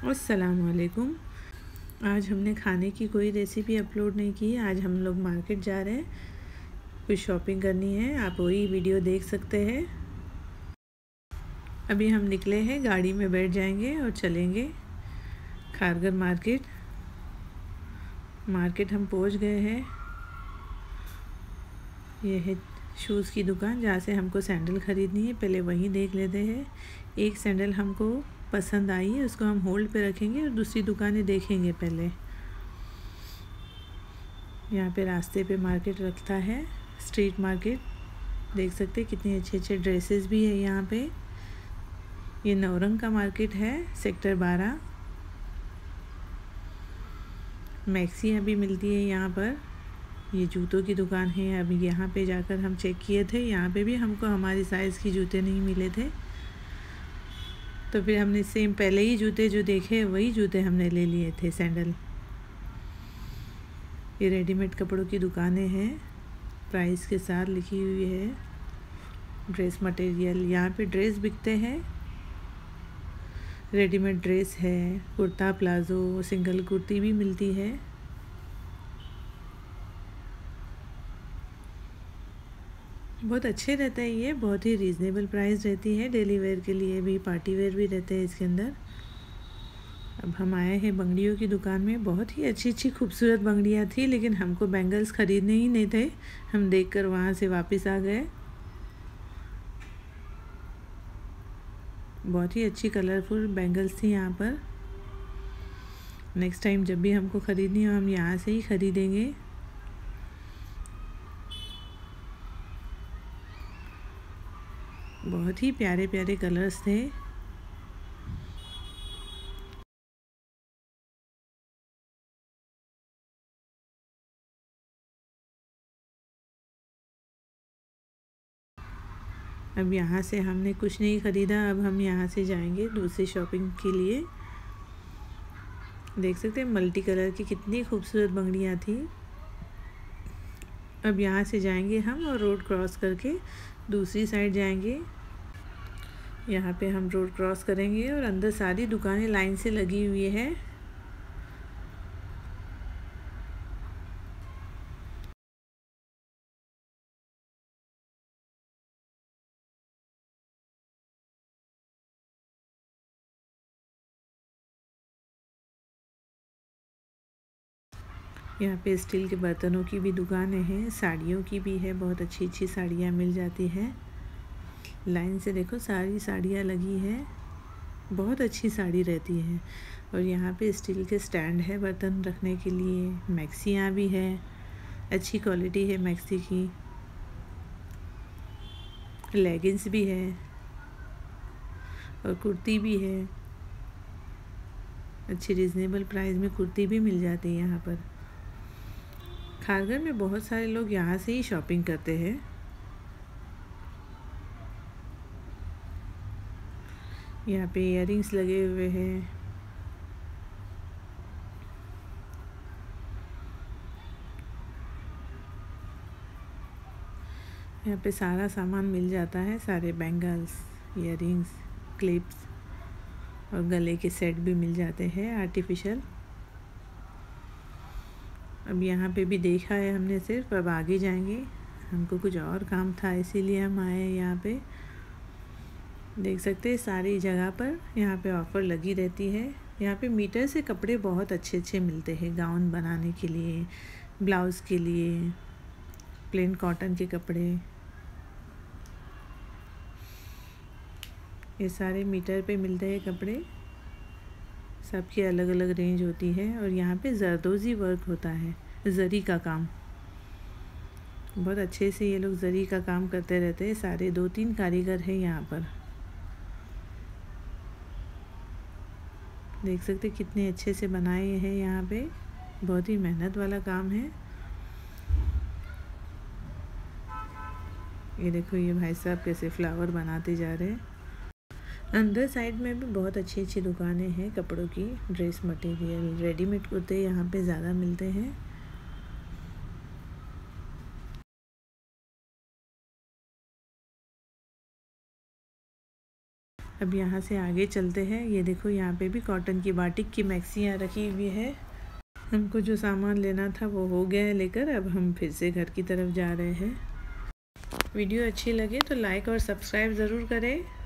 अस्सलाम वालेकुम। आज हमने खाने की कोई रेसिपी अपलोड नहीं की। आज हम लोग मार्केट जा रहे हैं, कुछ शॉपिंग करनी है। आप वही वीडियो देख सकते हैं। अभी हम निकले हैं, गाड़ी में बैठ जाएंगे और चलेंगे खारगर मार्केट हम पहुंच गए हैं। यह है शूज़ की दुकान जहाँ से हमको सैंडल ख़रीदनी है। पहले वहीं देख लेते हैं। एक सैंडल हमको पसंद आई है, उसको हम होल्ड पे रखेंगे और दूसरी दुकानें देखेंगे पहले। यहाँ पे रास्ते पे मार्केट लगता है, स्ट्रीट मार्केट। देख सकते हैं कितने अच्छे अच्छे ड्रेसेस भी है यहाँ पे। ये नौरंग का मार्केट है, सेक्टर 12। मैक्सियाँ भी मिलती है यहाँ पर। ये जूतों की दुकान है। अभी यहाँ पे जाकर हम चेक किए थे, यहाँ पे भी हमको हमारी साइज़ की जूते नहीं मिले थे, तो फिर हमने सेम पहले ही जूते जो देखे वही जूते हमने ले लिए थे, सैंडल। ये रेडीमेड कपड़ों की दुकानें हैं, प्राइस के साथ लिखी हुई है। ड्रेस मटेरियल, यहाँ पे ड्रेस बिकते हैं। रेडीमेड ड्रेस है, कुर्ता प्लाज़ो, सिंगल कुर्ती भी मिलती है। बहुत अच्छे रहते हैं ये, बहुत ही रीज़नेबल प्राइस रहती है। डेली वेयर के लिए भी, पार्टी वेयर भी रहते हैं इसके अंदर। अब हम आए हैं बंगड़ियों की दुकान में। बहुत ही अच्छी अच्छी खूबसूरत बंगड़ियाँ थी, लेकिन हमको बैंगल्स ख़रीदने ही नहीं थे। हम देखकर वहाँ से वापस आ गए। बहुत ही अच्छी कलरफुल बैंगल्स थी यहाँ पर। नेक्स्ट टाइम जब भी हमको ख़रीदनी हो हम यहाँ से ही ख़रीदेंगे। बहुत ही प्यारे प्यारे कलर्स थे। अब यहाँ से हमने कुछ नहीं ख़रीदा। अब हम यहाँ से जाएंगे दूसरी शॉपिंग के लिए। देख सकते हैं मल्टी कलर की कितनी खूबसूरत बंगड़ियाँ थी। अब यहाँ से जाएंगे हम और रोड क्रॉस करके दूसरी साइड जाएंगे। यहाँ पे हम रोड क्रॉस करेंगे और अंदर सारी दुकानें लाइन से लगी हुई है। यहाँ पे स्टील के बर्तनों की भी दुकानें हैं, साड़ियों की भी है। बहुत अच्छी अच्छी साड़ियाँ मिल जाती हैं। लाइन से देखो सारी साड़ियाँ लगी हैं, बहुत अच्छी साड़ी रहती है। और यहाँ पे स्टील के स्टैंड है बर्तन रखने के लिए। मैक्सियाँ भी है, अच्छी क्वालिटी है मैक्सी की। लेगिंग्स भी है और कुर्ती भी है। अच्छी रीज़नेबल प्राइस में कुर्ती भी मिल जाती है यहाँ पर। खारगर में बहुत सारे लोग यहाँ से ही शॉपिंग करते हैं। यहाँ पे इयररिंग्स लगे हुए हैं। यहाँ पे सारा सामान मिल जाता है, सारे बैंगल्स, इयररिंग्स, क्लिप्स और गले के सेट भी मिल जाते हैं आर्टिफिशियल। अब यहाँ पे भी देखा है हमने सिर्फ, अब आगे जाएंगे। हमको कुछ और काम था इसीलिए हम आए हैं यहाँ पे। देख सकते हैं सारी जगह पर यहाँ पे ऑफ़र लगी रहती है। यहाँ पे मीटर से कपड़े बहुत अच्छे अच्छे मिलते हैं, गाउन बनाने के लिए, ब्लाउज़ के लिए, प्लेन कॉटन के कपड़े। ये सारे मीटर पे मिलते हैं कपड़े, सबकी अलग अलग रेंज होती है। और यहाँ पे जरदोज़ी वर्क होता है, ज़री का काम। बहुत अच्छे से ये लोग ज़री का काम करते रहते हैं। सारे 2-3 कारीगर हैं यहाँ पर। देख सकते कितने अच्छे से बनाए हैं यहाँ पे। बहुत ही मेहनत वाला काम है। ये देखो ये भाई साहब कैसे फ्लावर बनाते जा रहे हैं। अंदर साइड में भी बहुत अच्छी अच्छी दुकानें हैं कपड़ों की, ड्रेस मटेरियल, रेडीमेड कुर्ते यहाँ पे ज़्यादा मिलते हैं। अब यहाँ से आगे चलते हैं। ये देखो यहाँ पे भी कॉटन की बाटिक की मैक्सियाँ रखी हुई है। हमको जो सामान लेना था वो हो गया है लेकर। अब हम फिर से घर की तरफ जा रहे हैं। वीडियो अच्छी लगे तो लाइक और सब्सक्राइब ज़रूर करें।